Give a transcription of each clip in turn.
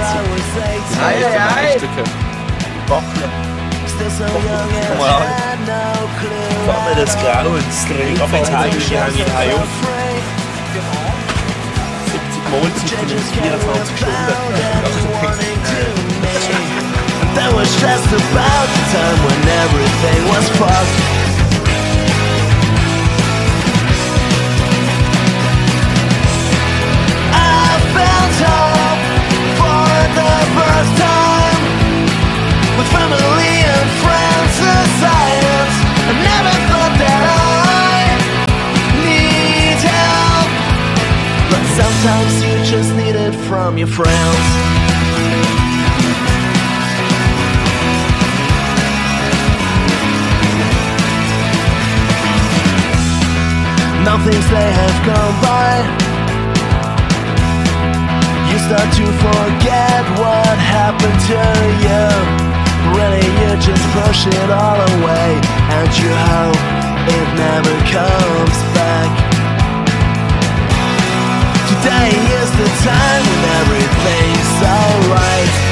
Stücke. Wackeln. Komm mal an. Fahren wir das Grau ins Dreh. Aber jetzt hänge ich heim auf. 70 Mahlzeiten in 24 Stunden. That was just about the time when everything was fucked. I found hope for the first time with family and friends and science. I never thought that I need help, but sometimes you just need it from your friends. Now things they have gone by, you start to forget what happened to you. Really you just push it all away, and you hope it never comes back. Today is the time when everything's alright.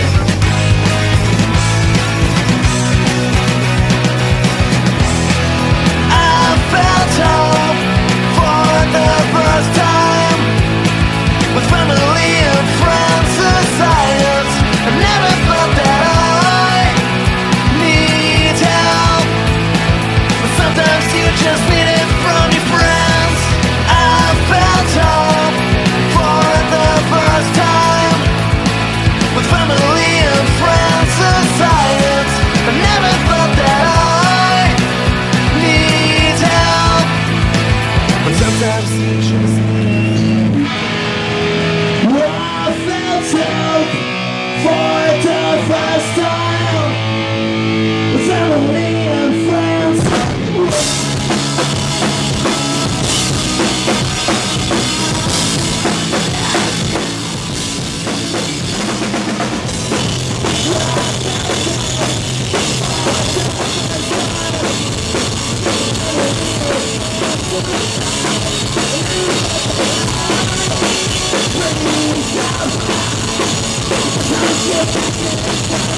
I felt hope the first time with family and friends and science. I never thought that I need help, but sometimes you just need it from your friends. I felt hope for the first time with family and friends and science. I never thought that I need help, but sometimes you just need it. I felt hope for the first time with family and friends. When you